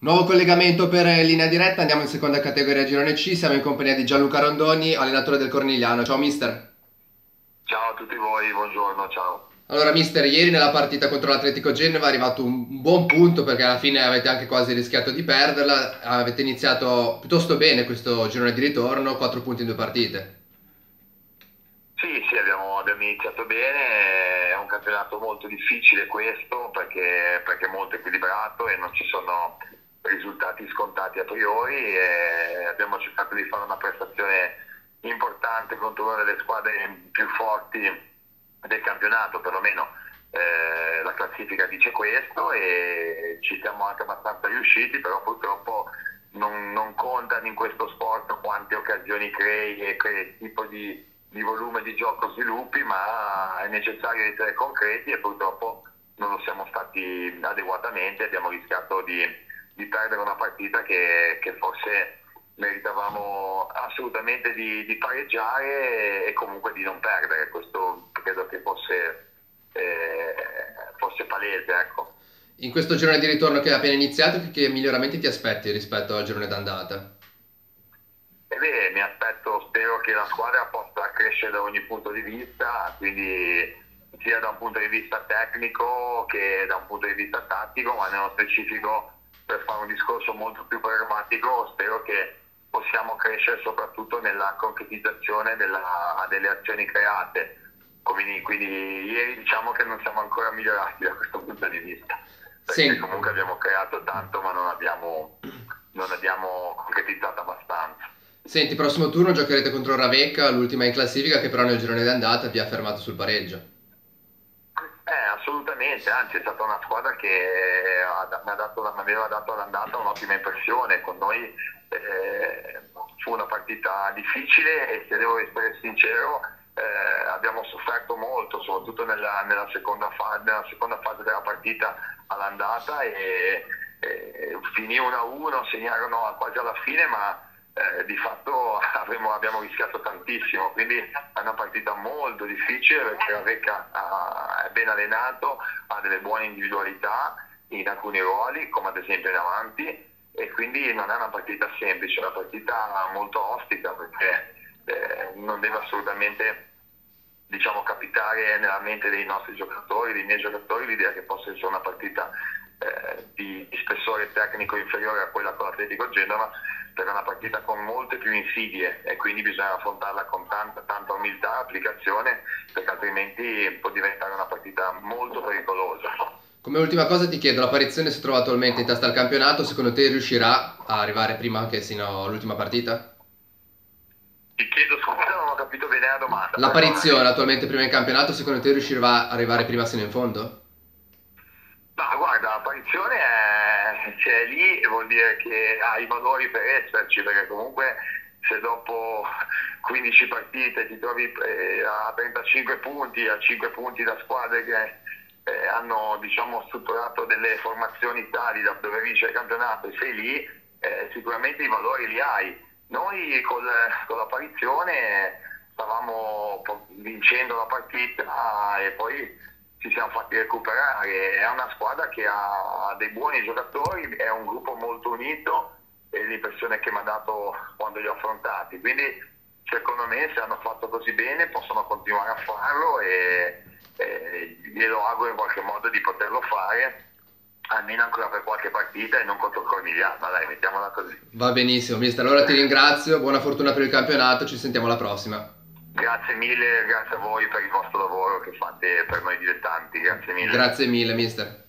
Nuovo collegamento per linea diretta, andiamo in seconda categoria Girone C, siamo in compagnia di Gianluca Rondoni, allenatore del Cornigliano. Ciao mister. Ciao a tutti voi, buongiorno, ciao. Allora mister, ieri nella partita contro l'Atletico Genova è arrivato un buon punto perché alla fine avete anche quasi rischiato di perderla, avete iniziato piuttosto bene questo girone di ritorno, 4 punti in 2 partite. Sì, sì, abbiamo iniziato bene, è un campionato molto difficile questo perché è molto equilibrato e non ci sono risultati scontati a priori e abbiamo cercato di fare una prestazione importante contro una delle squadre più forti del campionato, perlomeno la classifica dice questo e ci siamo anche abbastanza riusciti, però purtroppo non contano in questo sport quante occasioni crei e che tipo di volume di gioco sviluppi, ma è necessario essere concreti e purtroppo non lo siamo stati adeguatamente, abbiamo rischiato di perdere una partita che forse meritavamo assolutamente di pareggiare e comunque di non perdere, questo credo che fosse palese, ecco. In questo girone di ritorno che è appena iniziato, che miglioramenti ti aspetti rispetto al girone d'andata? E beh, mi aspetto, spero che la squadra possa crescere da ogni punto di vista, quindi sia da un punto di vista tecnico che da un punto di vista tattico, ma nello specifico per fare un discorso molto più pragmatico, spero che possiamo crescere soprattutto nella concretizzazione delle azioni create. Quindi ieri diciamo che non siamo ancora migliorati da questo punto di vista, perché Sen- comunque abbiamo creato tanto ma non abbiamo concretizzato abbastanza. Senti, prossimo turno giocherete contro il Ravecca, l'ultima in classifica che però nel girone d'andata vi ha fermato sul pareggio. Assolutamente, anzi è stata una squadra che mi aveva dato all'andata un'ottima impressione, con noi fu una partita difficile e se devo essere sincero abbiamo sofferto molto, soprattutto nella seconda fase della partita all'andata e finì 1-1, segnarono quasi alla fine, ma di fatto abbiamo rischiato tantissimo, quindi è una partita molto difficile perché la Vecca è ben allenato, ha delle buone individualità in alcuni ruoli, come ad esempio in avanti, e quindi non è una partita semplice, è una partita molto ostica perché non deve assolutamente diciamo, capitare nella mente dei nostri giocatori, dei miei giocatori, l'idea che possa essere una partita di spessore tecnico inferiore a quella con l'Atletico Genova, per una partita con molte più insidie e quindi bisogna affrontarla con tanta umiltà e applicazione, perché altrimenti può diventare una partita molto pericolosa. Come ultima cosa ti chiedo, l'apparizione si trova attualmente in testa al campionato, secondo te riuscirà a arrivare prima anche sino all'ultima partita? Ti chiedo scusa, non ho capito bene la domanda, L'apparizione perdonami. attualmente prima in campionato, secondo te riuscirà a arrivare prima sino in fondo? Ma guarda, l'apparizione c'è lì e vuol dire che ha i valori per esserci, perché comunque se dopo 15 partite ti trovi a 35 punti, a 5 punti da squadre che hanno diciamo, strutturato delle formazioni tali da dover vincere il campionato e sei lì, sicuramente i valori li hai. Noi con l'apparizione stavamo vincendo la partita e poi ci siamo fatti recuperare. È una squadra che ha dei buoni giocatori, è un gruppo molto unito e l'impressione che mi ha dato quando li ho affrontati. Quindi secondo me se hanno fatto così bene possono continuare a farlo e glielo auguro in qualche modo di poterlo fare almeno ancora per qualche partita e non contro il Cornigliano, dai, mettiamola così. Va benissimo, mister. Allora ti ringrazio, buona fortuna per il campionato, ci sentiamo alla prossima. Grazie mille, grazie a voi per il vostro lavoro che fate per noi dilettanti, grazie mille. Grazie mille, mister.